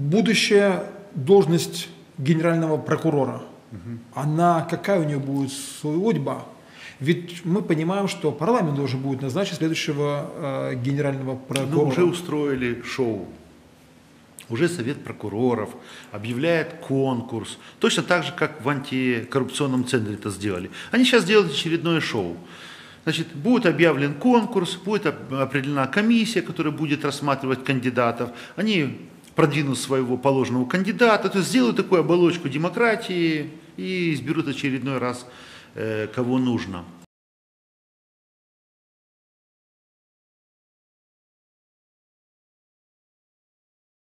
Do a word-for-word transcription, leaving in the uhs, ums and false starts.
будущая должность генерального прокурора, угу. она какая у нее будет судьба? Ведь мы понимаем, что парламент должен будет назначить следующего э, генерального прокурора. Ну, уже устроили шоу. Уже Совет прокуроров объявляет конкурс. Точно так же, как в антикоррупционном центре это сделали. Они сейчас делают очередное шоу. Значит, будет объявлен конкурс, будет определена комиссия, которая будет рассматривать кандидатов. Они продвинут своего положенного кандидата, то есть сделают такую оболочку демократии и изберут очередной раз, э, кого нужно.